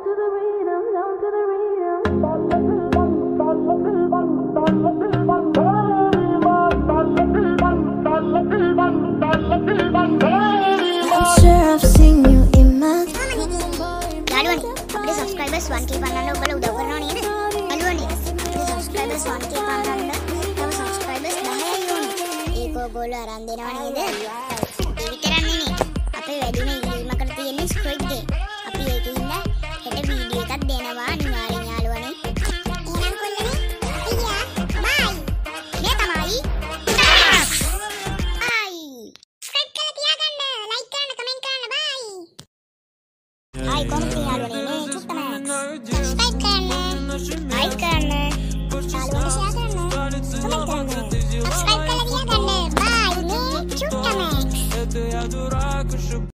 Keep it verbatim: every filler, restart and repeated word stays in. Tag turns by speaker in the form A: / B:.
A: to the rhythm, down to the rhythm. I'm sure I've seen you in my.
B: Laluan, අපේ subscribers one K පන්නන්න ඔබලා උදව් කරනවා නේද? laluan, අපේ subscribers one K පන්නන්න තව subscribers දහයයි ඕනේ. ඒක ඔයගොල්ලෝ අරන් දෙනවා නේද? ඒ විතරක් නෙමෙයි. අපේ වැඩිම ඉල්ලීමකට තියෙන්නේ Squid Game. අපි ඒකේ ඉන්න හෙට වීඩියෝ එකක් දෙනවා අනිවාර්යෙන් යාළුවනේ. එහෙනම් කොල්ලනේ අපි ගියා. බයි. මේ තමයි. බයි. subscribe කරලා තියාගන්න. like කරන්න, comment කරන්න. බයි. Hi, comment යාළුවනේ මේ චුට්ටම subscribe කරන්න. like කරන්න.